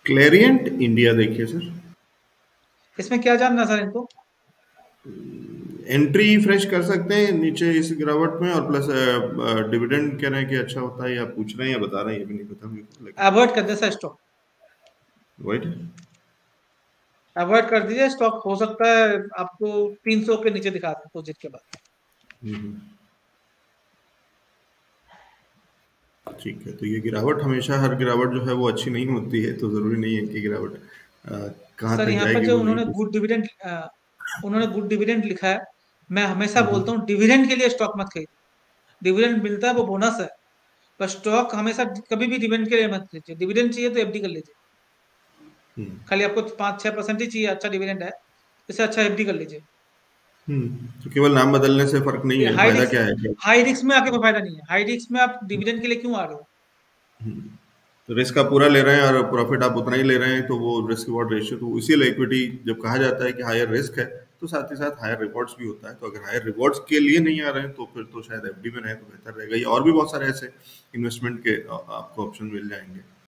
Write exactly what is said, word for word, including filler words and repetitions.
Clariant India देखिए sir. इसमें क्या जानना सर इनको? एंट्री फ्रेश कर सकते हैं नीचे इस गिरावट में, और प्लस डिविडेंड कह रहे हैं कि अच्छा होता है, या पूछ रहे हैं या बता रहे हैं, ये भी नहीं पता मेरे को, लेकिन अवॉइड कर दे सर स्टॉक, वाइट। अवॉइड कर दीजिए स्टॉक। हो सकता है आपको तीन सौ के नीचे दिखा दे डिपॉजिट के बाद। ठीक है, तो ये गिरावट हमेशा, हर गिरावट जो है वो अच्छी नहीं होती है, तो जरूरी नहीं है कि गिरावट अ, कहाँ सर तक यहाँ पर जाएगी जो वो नहीं उन्होंने पूछ। गुड डिविडेंड उन्होंने गुड डिविडेंड लिखा है, मैं हमेशा हम्म, बोलता हूँ डिविडेंड के लिए स्टॉक मत खरीदिए। डिविडेंड मिलता है वो बोनस है, पर स्टॉक हमेशा कभी भी डिविडेंड के लिए मत खरीदिए। डिविडेंड चाहिए तो एफडी कर लीजिए, हम्म, खाली आपको पाँच छह परसेंट ही चाहिए, अच्छा डिविडेंड है, इससे अच्छा एफडी कर लीजिए। हम्म। तो केवल नाम बदलने से फर्क नहीं ये है, हाई फायदा रिस्क, क्या है क्या? हाई रिस्क में आपके कोई फायदा नहीं है। हाई रिस्क में आप डिविडेंड के लिए क्यों आ रहे हो? तो रिस्क आप पूरा ले रहे हैं और प्रॉफिट आप उतना ही ले रहे हैं, तो वो रिस्क रिवॉर्ड रेशियो, तो इसीलिए इक्विटी जब कहा जाता है कि हायर रिस्क है, तो साथ ही साथ हायर रिवॉर्ड्स भी होता है। तो अगर हायर रिवॉर्ड्स के लिए नहीं आ रहे हैं, तो फिर तो शायद एफडी में रहे तो बेहतर रहेगा, या और भी बहुत सारे ऐसे इन्वेस्टमेंट के अ, आपको ऑप्शन मिल जाएंगे।